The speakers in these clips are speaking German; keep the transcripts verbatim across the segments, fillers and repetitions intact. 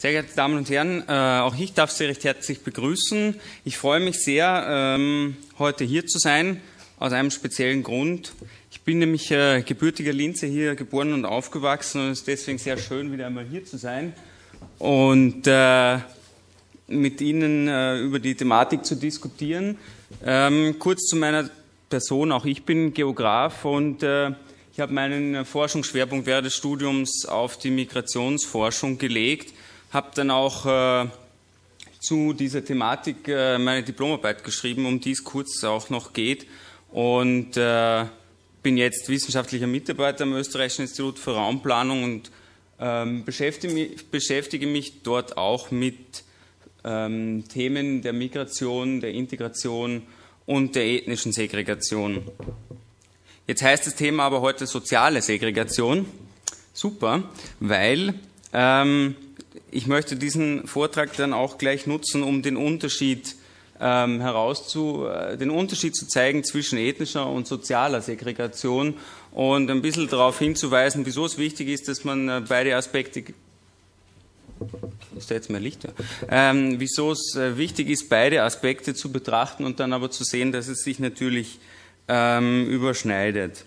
Sehr geehrte Damen und Herren, äh, auch ich darf Sie recht herzlich begrüßen. Ich freue mich sehr, ähm, heute hier zu sein, aus einem speziellen Grund. Ich bin nämlich äh, gebürtiger Linzer, hier geboren und aufgewachsen, und es ist deswegen sehr schön, wieder einmal hier zu sein und äh, mit Ihnen äh, über die Thematik zu diskutieren. Ähm, kurz zu meiner Person, auch ich bin Geograf und äh, ich habe meinen Forschungsschwerpunkt während des Studiums auf die Migrationsforschung gelegt, habe dann auch äh, zu dieser Thematik äh, meine Diplomarbeit geschrieben, um die es kurz auch noch geht, und äh, bin jetzt wissenschaftlicher Mitarbeiter am Österreichischen Institut für Raumplanung und ähm, beschäftige, mich, beschäftige mich dort auch mit ähm, Themen der Migration, der Integration und der ethnischen Segregation. Jetzt heißt das Thema aber heute soziale Segregation. Super, weil ähm, ich möchte diesen Vortrag dann auch gleich nutzen, um den Unterschied ähm, herauszu, äh, den Unterschied zu zeigen zwischen ethnischer und sozialer Segregation und ein bisschen darauf hinzuweisen, wieso es wichtig ist, dass man äh, beide Aspekte, ist da jetzt mehr Licht? Ja. Ähm, wieso es äh, wichtig ist, beide Aspekte zu betrachten und dann aber zu sehen, dass es sich natürlich ähm, überschneidet.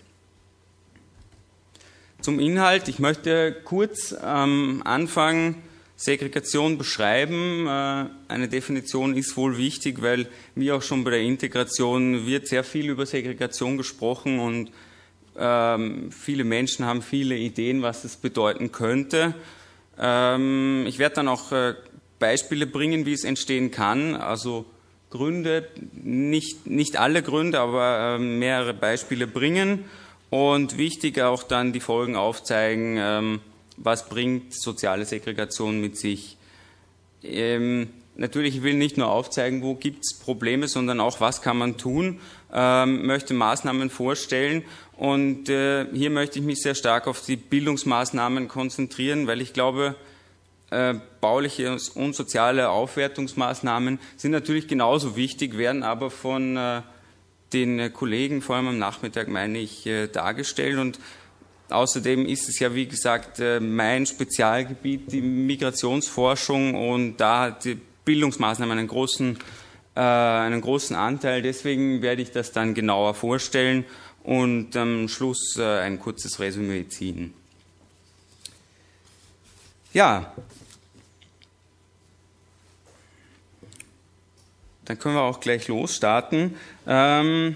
Zum Inhalt, ich möchte kurz am ähm, Anfang Segregation beschreiben. Äh, eine Definition ist wohl wichtig, weil, wie auch schon bei der Integration, wird sehr viel über Segregation gesprochen und ähm, viele Menschen haben viele Ideen, was das bedeuten könnte. Ähm, ich werde dann auch äh, Beispiele bringen, wie es entstehen kann, also Gründe, nicht, nicht alle Gründe, aber äh, mehrere Beispiele bringen und wichtig auch dann die Folgen aufzeigen, ähm, was bringt soziale Segregation mit sich. Ähm, natürlich, ich will nicht nur aufzeigen, wo gibt es Probleme, sondern auch, was kann man tun, ähm, möchte Maßnahmen vorstellen, und äh, hier möchte ich mich sehr stark auf die Bildungsmaßnahmen konzentrieren, weil ich glaube, äh, bauliche und soziale Aufwertungsmaßnahmen sind natürlich genauso wichtig, werden aber von äh, den Kollegen, vor allem am Nachmittag, meine ich, äh, dargestellt. Und außerdem ist es ja, wie gesagt, mein Spezialgebiet, die Migrationsforschung, und da hat die Bildungsmaßnahmen einen großen, äh, einen großen Anteil. Deswegen werde ich das dann genauer vorstellen und am Schluss äh, ein kurzes Resümee ziehen. Ja, dann können wir auch gleich losstarten. Ähm,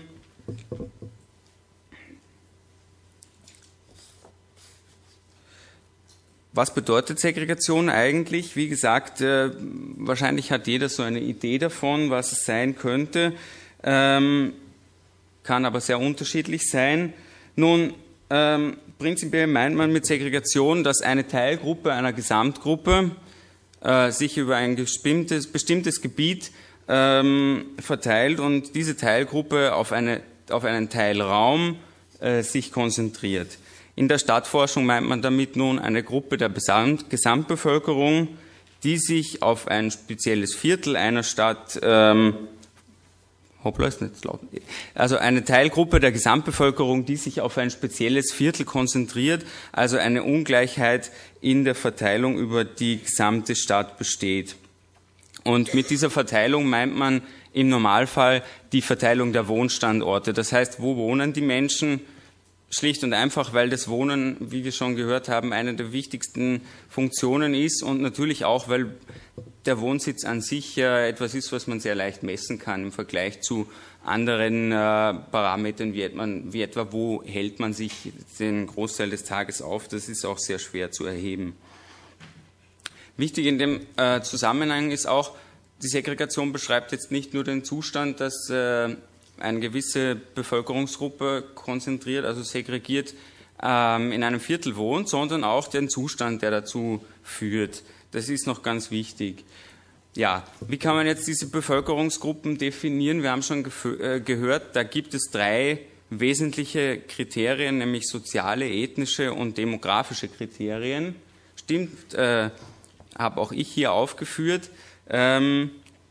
Was bedeutet Segregation eigentlich? Wie gesagt, äh, wahrscheinlich hat jeder so eine Idee davon, was es sein könnte, ähm, kann aber sehr unterschiedlich sein. Nun, ähm, prinzipiell meint man mit Segregation, dass eine Teilgruppe einer Gesamtgruppe äh, sich über ein bestimmtes, bestimmtes Gebiet ähm, verteilt und diese Teilgruppe auf, eine, auf einen Teilraum äh, sich konzentriert. In der Stadtforschung meint man damit nun eine Gruppe der Gesamtbevölkerung, die sich auf ein spezielles Viertel einer Stadt, ähm, hoppla, ist nicht laut, also eine Teilgruppe der Gesamtbevölkerung, die sich auf ein spezielles Viertel konzentriert, also eine Ungleichheit in der Verteilung über die gesamte Stadt besteht. Und mit dieser Verteilung meint man im Normalfall die Verteilung der Wohnstandorte. Das heißt, wo wohnen die Menschen? Schlicht und einfach, weil das Wohnen, wie wir schon gehört haben, eine der wichtigsten Funktionen ist, und natürlich auch, weil der Wohnsitz an sich äh, etwas ist, was man sehr leicht messen kann im Vergleich zu anderen äh, Parametern, wie etwa, wie etwa, wo hält man sich den Großteil des Tages auf. Das ist auch sehr schwer zu erheben. Wichtig in dem äh, Zusammenhang ist auch, die Segregation beschreibt jetzt nicht nur den Zustand, dass äh, eine gewisse Bevölkerungsgruppe konzentriert, also segregiert ähm, in einem Viertel wohnt, sondern auch den Zustand, der dazu führt. Das ist noch ganz wichtig. Ja, wie kann man jetzt diese Bevölkerungsgruppen definieren? Wir haben schon äh, gehört, da gibt es drei wesentliche Kriterien, nämlich soziale, ethnische und demografische Kriterien. Stimmt, äh, habe auch ich hier aufgeführt. Ähm,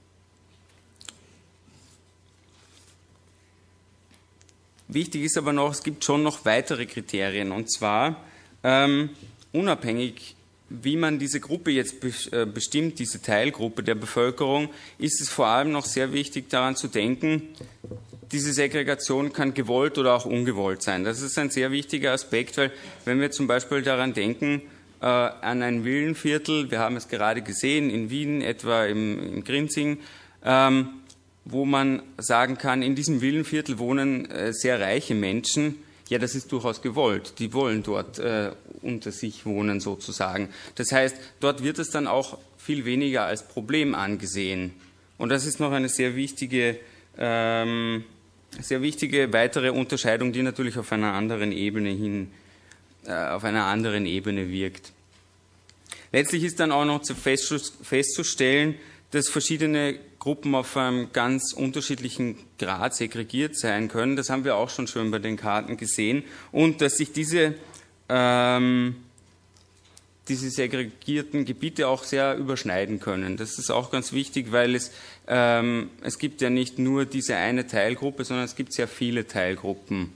Wichtig ist aber noch, es gibt schon noch weitere Kriterien, und zwar ähm, unabhängig wie man diese Gruppe jetzt bestimmt, diese Teilgruppe der Bevölkerung, ist es vor allem noch sehr wichtig, daran zu denken, diese Segregation kann gewollt oder auch ungewollt sein. Das ist ein sehr wichtiger Aspekt, weil wenn wir zum Beispiel daran denken, äh, an ein Villenviertel, wir haben es gerade gesehen, in Wien, etwa im, in Grinzing, ähm, wo man sagen kann, in diesem Villenviertel wohnen äh, sehr reiche Menschen. Ja, das ist durchaus gewollt. Die wollen dort äh, unter sich wohnen sozusagen. Das heißt, dort wird es dann auch viel weniger als Problem angesehen. Und das ist noch eine sehr wichtige, ähm, sehr wichtige weitere Unterscheidung, die natürlich auf einer anderen Ebene hin, äh, auf einer anderen Ebene wirkt. Letztlich ist dann auch noch zu festzustellen, dass verschiedene Gruppen auf einem ganz unterschiedlichen Grad segregiert sein können. Das haben wir auch schon schön bei den Karten gesehen. Und dass sich diese, ähm, diese segregierten Gebiete auch sehr überschneiden können. Das ist auch ganz wichtig, weil es, ähm, es gibt ja nicht nur diese eine Teilgruppe, sondern es gibt sehr viele Teilgruppen.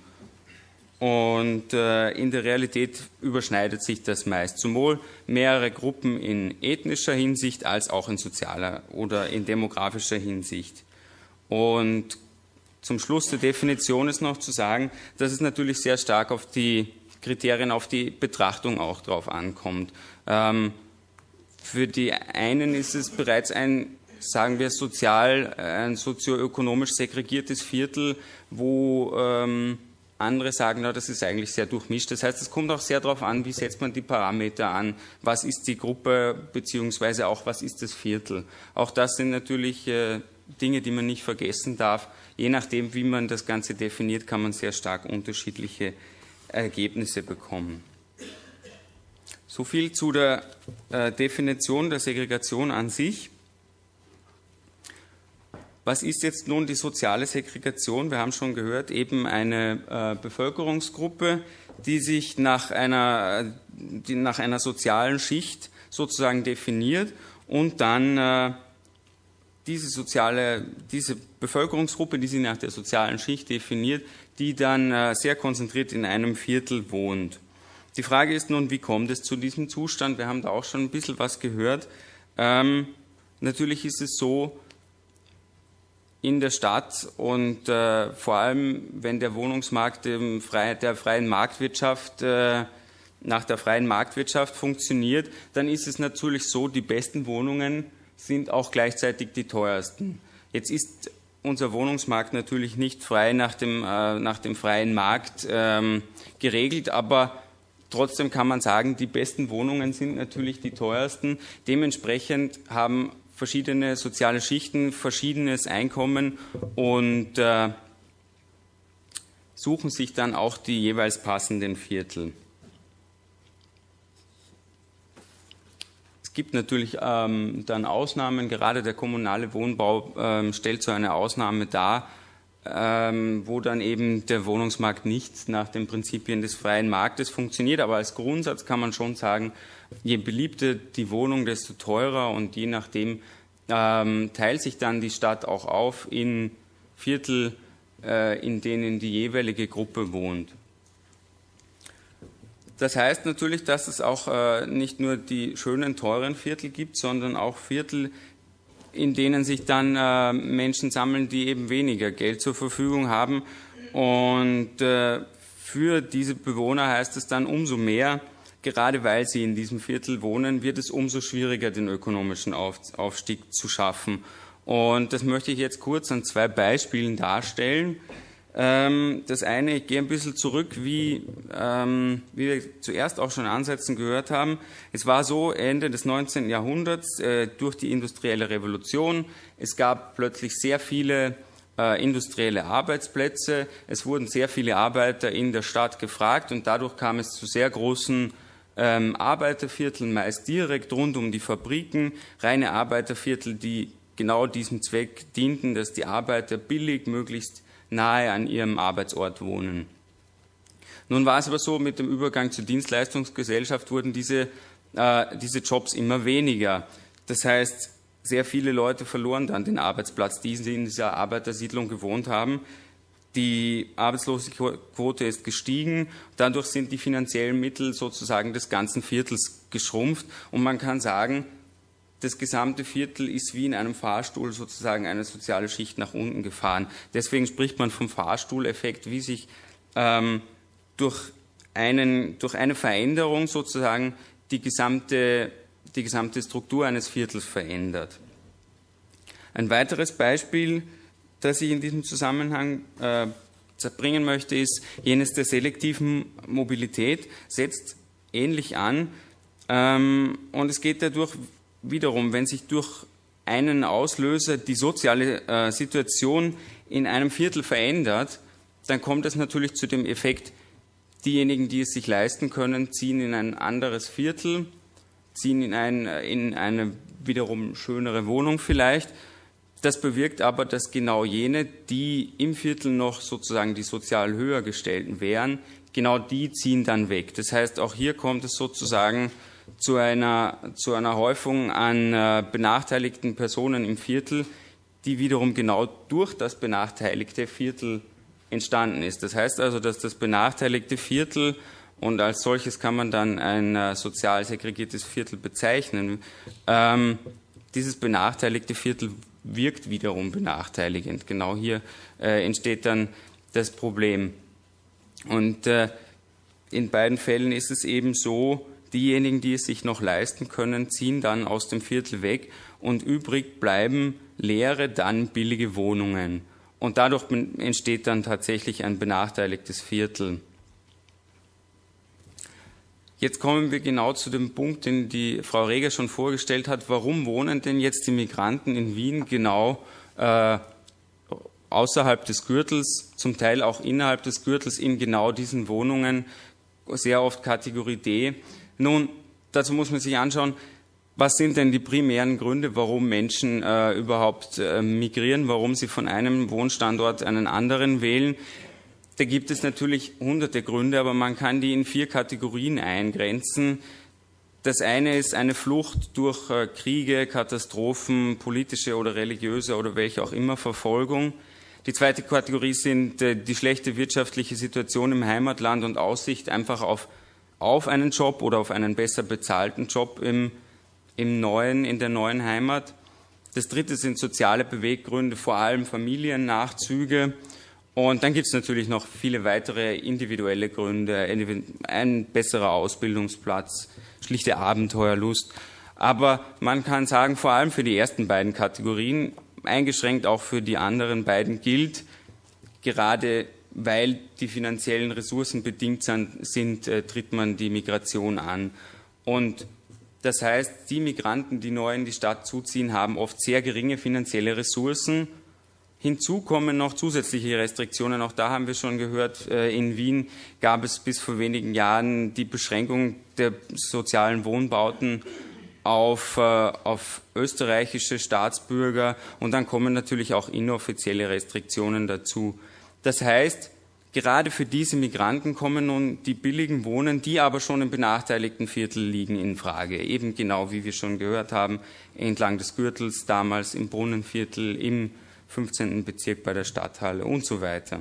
Und äh, in der Realität überschneidet sich das meist. Sowohl mehrere Gruppen in ethnischer Hinsicht als auch in sozialer oder in demografischer Hinsicht. Und zum Schluss der Definition ist noch zu sagen, dass es natürlich sehr stark auf die Kriterien, auf die Betrachtung auch drauf ankommt. Ähm, für die einen ist es bereits ein, sagen wir, sozial, ein sozioökonomisch segregiertes Viertel, wo ähm, andere sagen, na, das ist eigentlich sehr durchmischt. Das heißt, es kommt auch sehr darauf an, wie setzt man die Parameter an, was ist die Gruppe, beziehungsweise auch, was ist das Viertel. Auch das sind natürlich äh, Dinge, die man nicht vergessen darf. Je nachdem, wie man das Ganze definiert, kann man sehr stark unterschiedliche Ergebnisse bekommen. So viel zu der äh, Definition der Segregation an sich. Was ist jetzt nun die soziale Segregation? Wir haben schon gehört, eben eine äh, Bevölkerungsgruppe, die sich nach einer, die nach einer sozialen Schicht sozusagen definiert und dann äh, diese soziale, diese Bevölkerungsgruppe, die sich nach der sozialen Schicht definiert, die dann äh, sehr konzentriert in einem Viertel wohnt. Die Frage ist nun, wie kommt es zu diesem Zustand? Wir haben da auch schon ein bisschen was gehört. Ähm, natürlich ist es so, in der Stadt und äh, vor allem, wenn der Wohnungsmarkt dem frei, der freien Marktwirtschaft, äh, nach der freien Marktwirtschaft funktioniert, dann ist es natürlich so, die besten Wohnungen sind auch gleichzeitig die teuersten. Jetzt ist unser Wohnungsmarkt natürlich nicht frei nach dem, äh, nach dem freien Markt ähm, geregelt, aber trotzdem kann man sagen, die besten Wohnungen sind natürlich die teuersten. Dementsprechend haben verschiedene soziale Schichten, verschiedenes Einkommen und äh, suchen sich dann auch die jeweils passenden Viertel. Es gibt natürlich ähm, dann Ausnahmen, gerade der kommunale Wohnbau ähm, stellt so eine Ausnahme dar, ähm, wo dann eben der Wohnungsmarkt nicht nach den Prinzipien des freien Marktes funktioniert, aber als Grundsatz kann man schon sagen, je beliebter die Wohnung, desto teurer und je nachdem ähm, teilt sich dann die Stadt auch auf in Viertel, äh, in denen die jeweilige Gruppe wohnt. Das heißt natürlich, dass es auch äh, nicht nur die schönen, teuren Viertel gibt, sondern auch Viertel, in denen sich dann äh, Menschen sammeln, die eben weniger Geld zur Verfügung haben. Und äh, für diese Bewohner heißt es dann umso mehr, gerade weil sie in diesem Viertel wohnen, wird es umso schwieriger, den ökonomischen Aufstieg zu schaffen. Und das möchte ich jetzt kurz an zwei Beispielen darstellen. Das eine, ich gehe ein bisschen zurück, wie, wie wir zuerst auch schon Ansätzen gehört haben. Es war so, Ende des neunzehnten Jahrhunderts, durch die industrielle Revolution, es gab plötzlich sehr viele industrielle Arbeitsplätze, es wurden sehr viele Arbeiter in der Stadt gefragt und dadurch kam es zu sehr großen ähm, Arbeitervierteln, meist direkt rund um die Fabriken, reine Arbeiterviertel, die genau diesem Zweck dienten, dass die Arbeiter billig, möglichst nahe an ihrem Arbeitsort wohnen. Nun war es aber so, mit dem Übergang zur Dienstleistungsgesellschaft wurden diese, äh, diese Jobs immer weniger. Das heißt, sehr viele Leute verloren dann den Arbeitsplatz, die in dieser Arbeitersiedlung gewohnt haben. Die Arbeitslosenquote ist gestiegen, dadurch sind die finanziellen Mittel sozusagen des ganzen Viertels geschrumpft und man kann sagen, das gesamte Viertel ist wie in einem Fahrstuhl sozusagen eine soziale Schicht nach unten gefahren. Deswegen spricht man vom Fahrstuhleffekt, wie sich ähm, durch, einen, durch eine Veränderung sozusagen die gesamte, die gesamte Struktur eines Viertels verändert. Ein weiteres Beispiel, das ich in diesem Zusammenhang äh, zerbringen möchte, ist jenes der selektiven Mobilität, setzt ähnlich an ähm, und es geht dadurch wiederum, wenn sich durch einen Auslöser die soziale äh, Situation in einem Viertel verändert, dann kommt es natürlich zu dem Effekt, diejenigen, die es sich leisten können, ziehen in ein anderes Viertel, ziehen in, ein, in eine wiederum schönere Wohnung vielleicht. Das bewirkt aber, dass genau jene, die im Viertel noch sozusagen die sozial höher gestellten wären, genau die ziehen dann weg. Das heißt, auch hier kommt es sozusagen zu einer, zu einer Häufung an äh, benachteiligten Personen im Viertel, die wiederum genau durch das benachteiligte Viertel entstanden ist. Das heißt also, dass das benachteiligte Viertel, und als solches kann man dann ein äh, sozial segregiertes Viertel bezeichnen, ähm, dieses benachteiligte Viertel wirkt wiederum benachteiligend. Genau hier äh, entsteht dann das Problem. Und äh, in beiden Fällen ist es eben so, diejenigen, die es sich noch leisten können, ziehen dann aus dem Viertel weg und übrig bleiben leere, dann billige Wohnungen. Und dadurch entsteht dann tatsächlich ein benachteiligtes Viertel. Jetzt kommen wir genau zu dem Punkt, den die Frau Reger schon vorgestellt hat. Warum wohnen denn jetzt die Migranten in Wien genau äh, außerhalb des Gürtels, zum Teil auch innerhalb des Gürtels in genau diesen Wohnungen, sehr oft Kategorie D? Nun, dazu muss man sich anschauen, was sind denn die primären Gründe, warum Menschen äh, überhaupt äh, migrieren, warum sie von einem Wohnstandort einen anderen wählen. Da gibt es natürlich hunderte Gründe, aber man kann die in vier Kategorien eingrenzen. Das eine ist eine Flucht durch äh, Kriege, Katastrophen, politische oder religiöse oder welche auch immer Verfolgung. Die zweite Kategorie sind äh, die schlechte wirtschaftliche Situation im Heimatland und Aussicht einfach auf, auf einen Job oder auf einen besser bezahlten Job im, im neuen, in der neuen Heimat. Das dritte sind soziale Beweggründe, vor allem Familiennachzüge. Und dann gibt es natürlich noch viele weitere individuelle Gründe, ein besserer Ausbildungsplatz, schlichte Abenteuerlust. Aber man kann sagen, vor allem für die ersten beiden Kategorien, eingeschränkt auch für die anderen beiden gilt, gerade weil die finanziellen Ressourcen bedingt sind, sind äh, tritt man die Migration an. Und das heißt, die Migranten, die neu in die Stadt zuziehen, haben oft sehr geringe finanzielle Ressourcen. Hinzu kommen noch zusätzliche Restriktionen. Auch da haben wir schon gehört, in Wien gab es bis vor wenigen Jahren die Beschränkung der sozialen Wohnbauten auf, auf österreichische Staatsbürger. Und dann kommen natürlich auch inoffizielle Restriktionen dazu. Das heißt, gerade für diese Migranten kommen nun die billigen Wohnen, die aber schon im benachteiligten Viertel liegen, in Frage. Eben genau, wie wir schon gehört haben, entlang des Gürtels, damals im Brunnenviertel, im fünfzehnten Bezirk bei der Stadthalle und so weiter.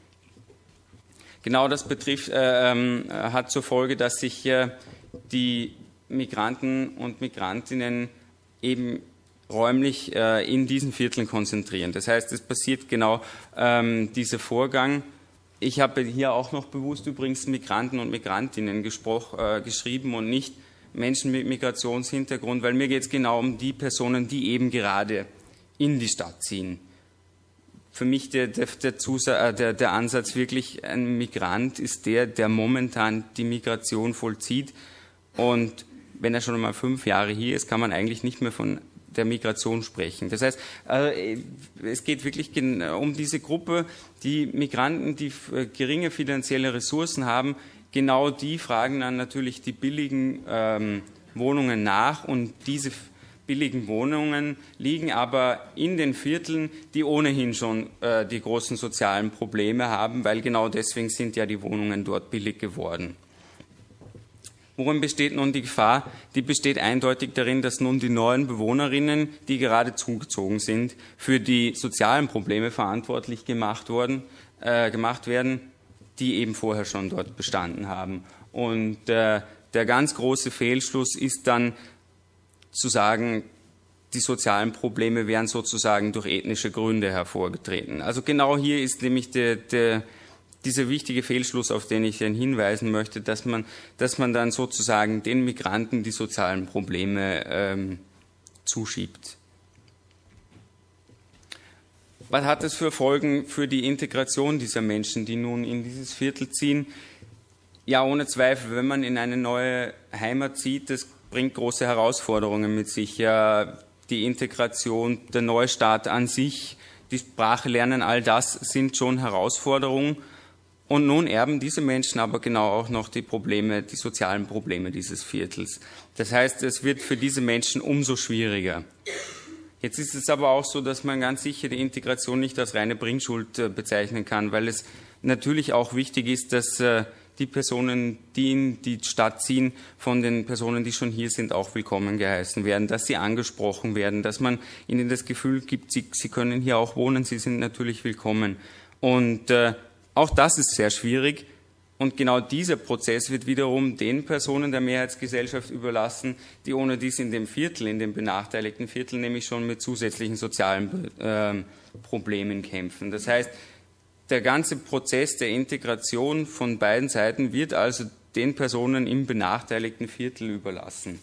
Genau das betrifft, äh, äh, hat zur Folge, dass sich äh, die Migranten und Migrantinnen eben räumlich äh, in diesen Vierteln konzentrieren. Das heißt, es passiert genau ähm, dieser Vorgang. Ich habe hier auch noch bewusst übrigens Migranten und Migrantinnen gesprochen, äh, geschrieben und nicht Menschen mit Migrationshintergrund, weil mir geht es genau um die Personen, die eben gerade in die Stadt ziehen. Für mich der, der, der, Zusa- der, der Ansatz wirklich, ein Migrant ist der, der momentan die Migration vollzieht. Und wenn er schon einmal fünf Jahre hier ist, kann man eigentlich nicht mehr von der Migration sprechen. Das heißt, es geht wirklich um diese Gruppe, die Migranten, die geringe finanzielle Ressourcen haben. Genau die fragen dann natürlich die billigen ähm, Wohnungen nach, und diese billigen Wohnungen liegen aber in den Vierteln, die ohnehin schon äh, die großen sozialen Probleme haben, weil genau deswegen sind ja die Wohnungen dort billig geworden. Worin besteht nun die Gefahr? Die besteht eindeutig darin, dass nun die neuen Bewohnerinnen, die gerade zugezogen sind, für die sozialen Probleme verantwortlich gemacht wurden, äh, gemacht werden, die eben vorher schon dort bestanden haben. Und äh, der ganz große Fehlschluss ist dann zu sagen, die sozialen Probleme wären sozusagen durch ethnische Gründe hervorgetreten. Also genau hier ist nämlich der, der, dieser wichtige Fehlschluss, auf den ich dann hinweisen möchte, dass man, dass man dann sozusagen den Migranten die sozialen Probleme ähm, zuschiebt. Was hat es für Folgen für die Integration dieser Menschen, die nun in dieses Viertel ziehen? Ja, ohne Zweifel, wenn man in eine neue Heimat zieht, das bringt große Herausforderungen mit sich. Ja, die Integration, der Neustart an sich, die Sprache lernen, all das sind schon Herausforderungen. Und nun erben diese Menschen aber genau auch noch die Probleme, die sozialen Probleme dieses Viertels. Das heißt, es wird für diese Menschen umso schwieriger. Jetzt ist es aber auch so, dass man ganz sicher die Integration nicht als reine Bringschuld bezeichnen kann, weil es natürlich auch wichtig ist, dass die Personen, die in die Stadt ziehen, von den Personen, die schon hier sind, auch willkommen geheißen werden, dass sie angesprochen werden, dass man ihnen das Gefühl gibt, sie, sie können hier auch wohnen, sie sind natürlich willkommen. Und äh, auch das ist sehr schwierig. Und genau dieser Prozess wird wiederum den Personen der Mehrheitsgesellschaft überlassen, die ohne dies in dem Viertel, in dem benachteiligten Viertel, nämlich schon mit zusätzlichen sozialen äh, Problemen kämpfen. Das heißt, der ganze Prozess der Integration von beiden Seiten wird also den Personen im benachteiligten Viertel überlassen.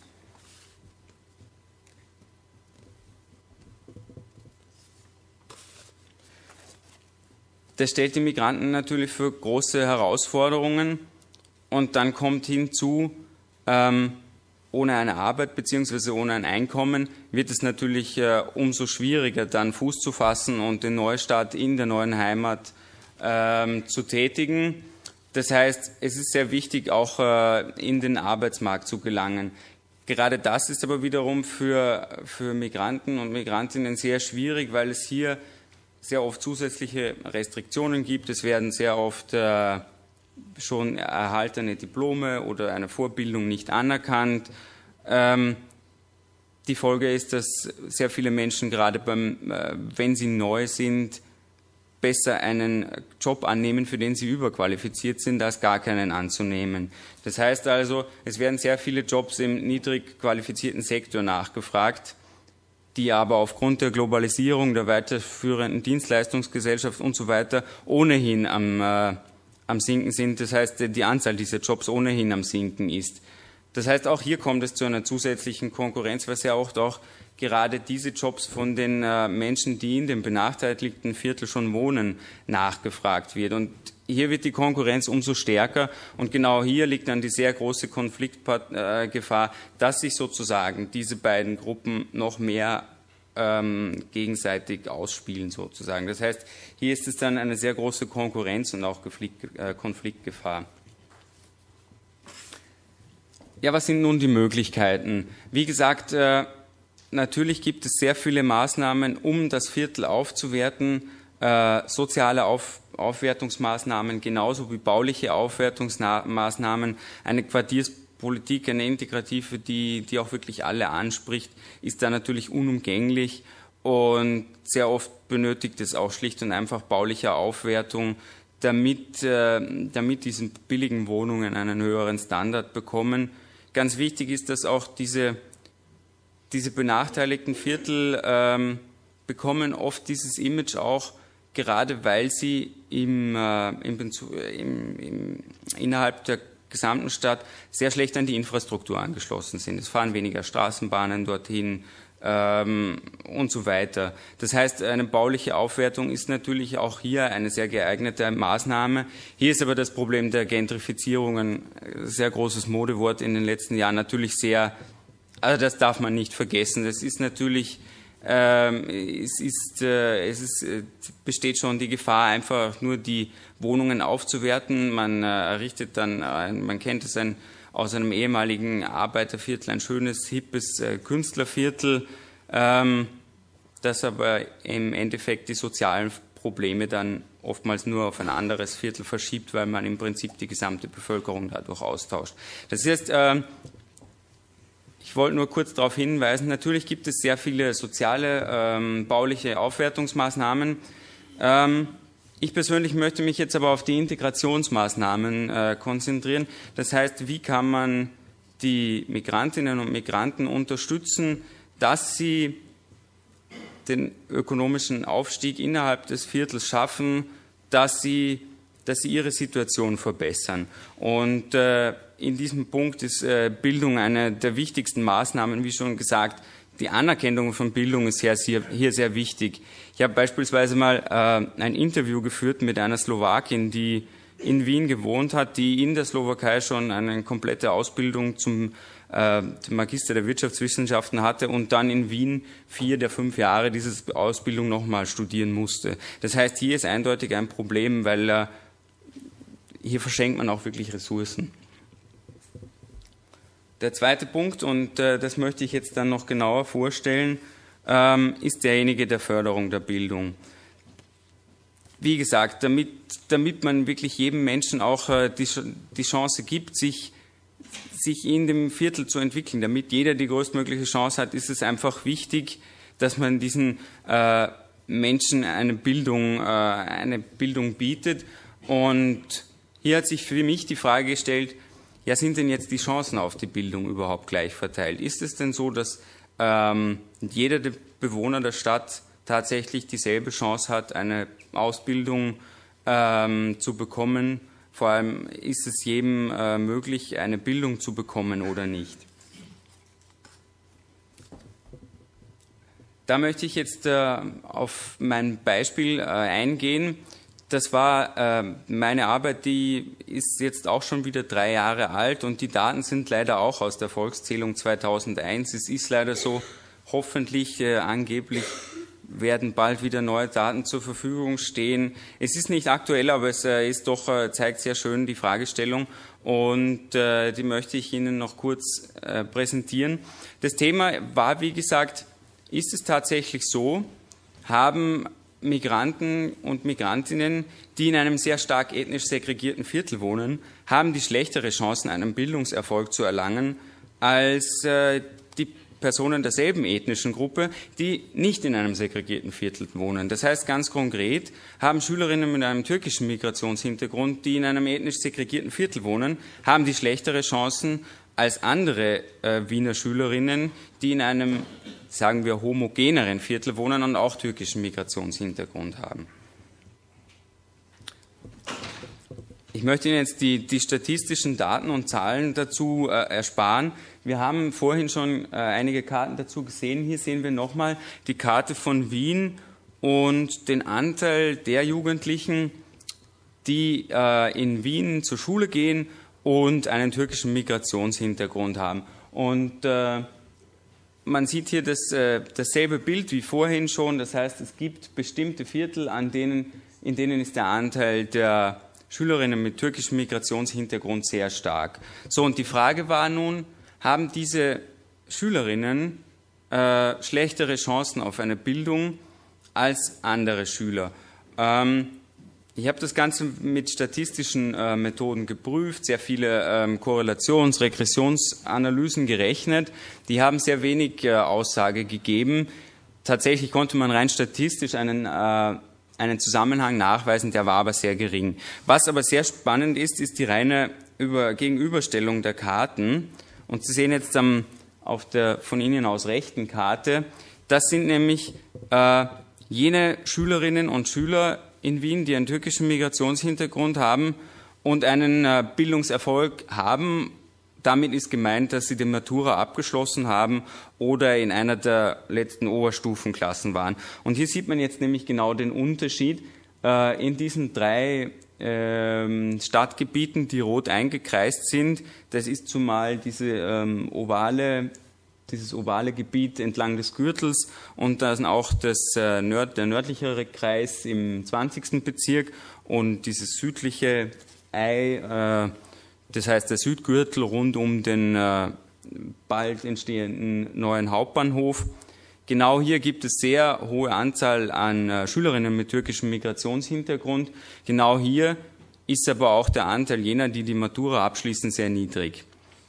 Das stellt die Migranten natürlich für große Herausforderungen und dann kommt hinzu, ähm, ohne eine Arbeit bzw. ohne ein Einkommen wird es natürlich äh, umso schwieriger, dann Fuß zu fassen und den Neustart in der neuen Heimat ähm, zu tätigen. Das heißt, es ist sehr wichtig, auch äh, in den Arbeitsmarkt zu gelangen. Gerade das ist aber wiederum für, für Migranten und Migrantinnen sehr schwierig, weil es hier sehr oft zusätzliche Restriktionen gibt. Es werden sehr oft äh, schon erhaltene Diplome oder eine Vorbildung nicht anerkannt. Ähm, die Folge ist, dass sehr viele Menschen gerade beim, äh, wenn sie neu sind, besser einen Job annehmen, für den sie überqualifiziert sind, als gar keinen anzunehmen. Das heißt also, es werden sehr viele Jobs im niedrig qualifizierten Sektor nachgefragt, die aber aufgrund der Globalisierung, der weiterführenden Dienstleistungsgesellschaft und so weiter ohnehin am, äh, am Sinken sind. Das heißt, die Anzahl dieser Jobs ohnehin am Sinken ist. Das heißt, auch hier kommt es zu einer zusätzlichen Konkurrenz, weil sehr oft auch gerade diese Jobs von den äh, Menschen, die in dem benachteiligten Viertel schon wohnen, nachgefragt wird. Und hier wird die Konkurrenz umso stärker und genau hier liegt dann die sehr große Konfliktgefahr, dass sich sozusagen diese beiden Gruppen noch mehr ähm, gegenseitig ausspielen sozusagen. Das heißt, hier ist es dann eine sehr große Konkurrenz und auch Konflikt, äh, Konfliktgefahr. Ja, was sind nun die Möglichkeiten? Wie gesagt, äh, natürlich gibt es sehr viele Maßnahmen, um das Viertel aufzuwerten, äh, soziale Auf Aufwertungsmaßnahmen genauso wie bauliche Aufwertungsmaßnahmen. Eine Quartierspolitik, eine integrative, die, die auch wirklich alle anspricht, ist da natürlich unumgänglich und sehr oft benötigt es auch schlicht und einfach bauliche Aufwertung, damit, äh, damit diese billigen Wohnungen einen höheren Standard bekommen. Ganz wichtig ist, dass auch diese, diese benachteiligten Viertel ähm, bekommen oft dieses Image auch, gerade weil sie im, äh, im, im, im, innerhalb der gesamten Stadt sehr schlecht an die Infrastruktur angeschlossen sind. Es fahren weniger Straßenbahnen dorthin ähm, und so weiter. Das heißt, eine bauliche Aufwertung ist natürlich auch hier eine sehr geeignete Maßnahme. Hier ist aber das Problem der Gentrifizierung ein sehr großes Modewort in den letzten Jahren natürlich sehr, also das darf man nicht vergessen. Das ist natürlich Ähm, es ist, äh, es ist, äh, besteht schon die Gefahr, einfach nur die Wohnungen aufzuwerten. Man äh, errichtet dann, äh, man kennt es ein, aus einem ehemaligen Arbeiterviertel, ein schönes, hippes äh, Künstlerviertel, ähm, das aber im Endeffekt die sozialen Probleme dann oftmals nur auf ein anderes Viertel verschiebt, weil man im Prinzip die gesamte Bevölkerung dadurch austauscht. Das heißt, äh, ich wollte nur kurz darauf hinweisen, natürlich gibt es sehr viele soziale, ähm, bauliche Aufwertungsmaßnahmen. Ähm, Ich persönlich möchte mich jetzt aber auf die Integrationsmaßnahmen äh, konzentrieren. Das heißt, wie kann man die Migrantinnen und Migranten unterstützen, dass sie den ökonomischen Aufstieg innerhalb des Viertels schaffen, dass sie, dass sie ihre Situation verbessern. Und äh, in diesem Punkt ist äh, Bildung eine der wichtigsten Maßnahmen, wie schon gesagt. Die Anerkennung von Bildung ist hier sehr, hier sehr wichtig. Ich habe beispielsweise mal äh, ein Interview geführt mit einer Slowakin, die in Wien gewohnt hat, die in der Slowakei schon eine komplette Ausbildung zum äh, Magister der Wirtschaftswissenschaften hatte und dann in Wien vier der fünf Jahre diese Ausbildung nochmal studieren musste. Das heißt, hier ist eindeutig ein Problem, weil äh, hier verschenkt man auch wirklich Ressourcen. Der zweite Punkt, und äh, das möchte ich jetzt dann noch genauer vorstellen, ähm, ist derjenige der Förderung der Bildung. Wie gesagt, damit, damit man wirklich jedem Menschen auch äh, die, die Chance gibt, sich, sich in dem Viertel zu entwickeln, damit jeder die größtmögliche Chance hat, ist es einfach wichtig, dass man diesen äh, Menschen eine Bildung, äh, eine Bildung bietet. Und hier hat sich für mich die Frage gestellt, ja, sind denn jetzt die Chancen auf die Bildung überhaupt gleich verteilt? Ist es denn so, dass ähm, jeder der Bewohner der Stadt tatsächlich dieselbe Chance hat, eine Ausbildung ähm, zu bekommen? Vor allem ist es jedem äh, möglich, eine Bildung zu bekommen oder nicht? Da möchte ich jetzt äh, auf mein Beispiel äh, eingehen. Das war äh, meine Arbeit, die ist jetzt auch schon wieder drei Jahre alt und die Daten sind leider auch aus der Volkszählung zweitausendeins. Es ist leider so, hoffentlich äh, angeblich werden bald wieder neue Daten zur Verfügung stehen. Es ist nicht aktuell, aber es äh, ist doch, äh, zeigt sehr schön die Fragestellung und äh, die möchte ich Ihnen noch kurz äh, präsentieren. Das Thema war, wie gesagt, ist es tatsächlich so, haben Migranten und Migrantinnen, die in einem sehr stark ethnisch segregierten Viertel wohnen, haben die schlechtere Chancen, einen Bildungserfolg zu erlangen, als äh, die Personen derselben ethnischen Gruppe, die nicht in einem segregierten Viertel wohnen. Das heißt ganz konkret, haben Schülerinnen mit einem türkischen Migrationshintergrund, die in einem ethnisch segregierten Viertel wohnen, haben die schlechtere Chancen als andere äh, Wiener Schülerinnen, die in einem, sagen wir, homogeneren Viertel wohnen und auch türkischen Migrationshintergrund haben. Ich möchte Ihnen jetzt die, die statistischen Daten und Zahlen dazu äh, ersparen. Wir haben vorhin schon äh, einige Karten dazu gesehen. Hier sehen wir nochmal die Karte von Wien und den Anteil der Jugendlichen, die äh, in Wien zur Schule gehen und einen türkischen Migrationshintergrund haben. Und äh, man sieht hier das, äh, dasselbe Bild wie vorhin schon. Das heißt, es gibt bestimmte Viertel, an denen, in denen ist der Anteil der Schülerinnen mit türkischem Migrationshintergrund sehr stark. So, und die Frage war nun, haben diese Schülerinnen äh, schlechtere Chancen auf eine Bildung als andere Schüler? Ähm, ich habe das Ganze mit statistischen äh, Methoden geprüft, sehr viele ähm, Korrelations-, Regressionsanalysen gerechnet. Die haben sehr wenig äh, Aussage gegeben. Tatsächlich konnte man rein statistisch einen äh, einen Zusammenhang nachweisen, der war aber sehr gering. Was aber sehr spannend ist, ist die reine Über Gegenüberstellung der Karten. Und Sie sehen jetzt ähm, auf der von Ihnen aus rechten Karte, das sind nämlich äh, jene Schülerinnen und Schüler in Wien, die einen türkischen Migrationshintergrund haben und einen äh, Bildungserfolg haben. Damit ist gemeint, dass sie die Matura abgeschlossen haben oder in einer der letzten Oberstufenklassen waren. Und hier sieht man jetzt nämlich genau den Unterschied äh, in diesen drei äh, Stadtgebieten, die rot eingekreist sind. Das ist zumal diese ähm, ovale, dieses ovale Gebiet entlang des Gürtels und dann auch das, äh, Nord, der nördlichere Kreis im zwanzigsten Bezirk und dieses südliche Ei, äh, das heißt, der Südgürtel rund um den äh, bald entstehenden neuen Hauptbahnhof. Genau hier gibt es sehr hohe Anzahl an äh, Schülerinnen mit türkischem Migrationshintergrund. Genau hier ist aber auch der Anteil jener, die die Matura abschließen, sehr niedrig.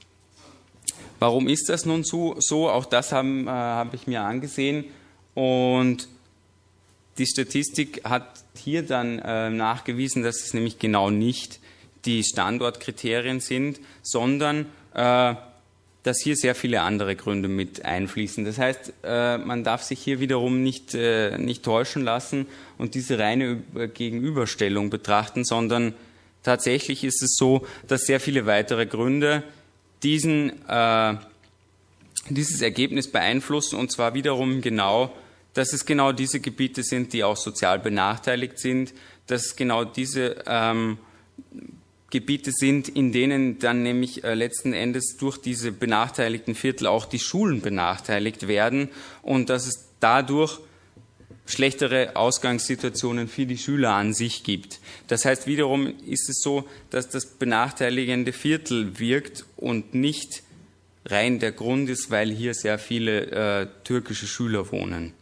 Warum ist das nun so? so? Auch das haben, äh, habe ich mir angesehen. Und die Statistik hat hier dann äh, nachgewiesen, dass es nämlich genau nicht die Standortkriterien sind, sondern äh, dass hier sehr viele andere Gründe mit einfließen. Das heißt, äh, man darf sich hier wiederum nicht, äh, nicht täuschen lassen und diese reine Gegenüberstellung betrachten, sondern tatsächlich ist es so, dass sehr viele weitere Gründe diesen, äh, dieses Ergebnis beeinflussen, und zwar wiederum genau, dass es genau diese Gebiete sind, die auch sozial benachteiligt sind, dass es genau diese ähm, Gebiete sind, in denen dann nämlich äh, letzten Endes durch diese benachteiligten Viertel auch die Schulen benachteiligt werden und dass es dadurch schlechtere Ausgangssituationen für die Schüler an sich gibt. Das heißt, wiederum ist es so, dass das benachteiligende Viertel wirkt und nicht rein der Grund ist, weil hier sehr viele äh, türkische Schüler wohnen.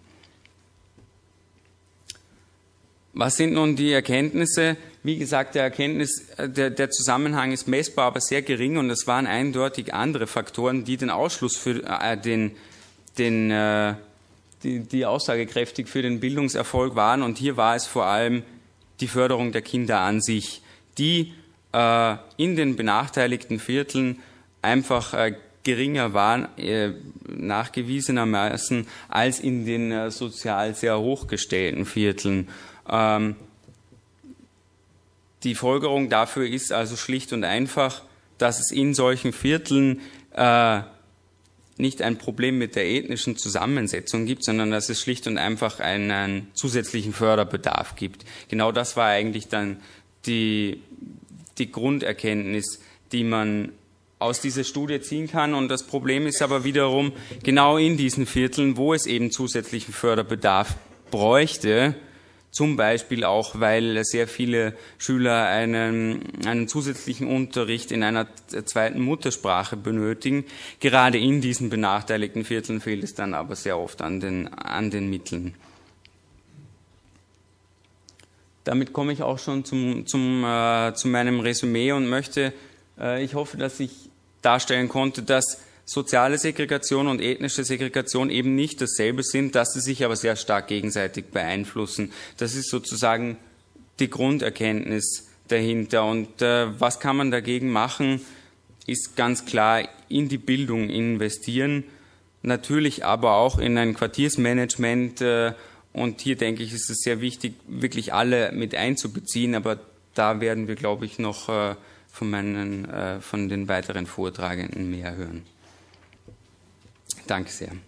Was sind nun die Erkenntnisse? Wie gesagt, der, Erkenntnis, der, der Zusammenhang ist messbar, aber sehr gering, und es waren eindeutig andere Faktoren, die den Ausschluss für äh, den, den, äh, die, die aussagekräftig für den Bildungserfolg waren. Und hier war es vor allem die Förderung der Kinder an sich, die äh, in den benachteiligten Vierteln einfach äh, geringer waren, äh, nachgewiesenermaßen, als in den äh, sozial sehr hochgestellten Vierteln. Ähm, die Folgerung dafür ist also schlicht und einfach, dass es in solchen Vierteln äh, nicht ein Problem mit der ethnischen Zusammensetzung gibt, sondern dass es schlicht und einfach einen, einen zusätzlichen Förderbedarf gibt. Genau das war eigentlich dann die, die Grunderkenntnis, die man aus dieser Studie ziehen kann. Und das Problem ist aber wiederum, genau in diesen Vierteln, wo es eben zusätzlichen Förderbedarf bräuchte, zum Beispiel auch, weil sehr viele Schüler einen, einen zusätzlichen Unterricht in einer zweiten Muttersprache benötigen. Gerade in diesen benachteiligten Vierteln fehlt es dann aber sehr oft an den, an den Mitteln. Damit komme ich auch schon zum, zum, äh, zu meinem Resümee und möchte, äh, ich hoffe, dass ich darstellen konnte, dass soziale Segregation und ethnische Segregation eben nicht dasselbe sind, dass sie sich aber sehr stark gegenseitig beeinflussen. Das ist sozusagen die Grunderkenntnis dahinter. Und äh, was kann man dagegen machen, ist ganz klar in die Bildung investieren, natürlich aber auch in ein Quartiersmanagement. Äh, und hier denke ich, ist es sehr wichtig, wirklich alle mit einzubeziehen, aber da werden wir, glaube ich, noch äh, von, meinen, äh, von den weiteren Vortragenden mehr hören. Danke sehr.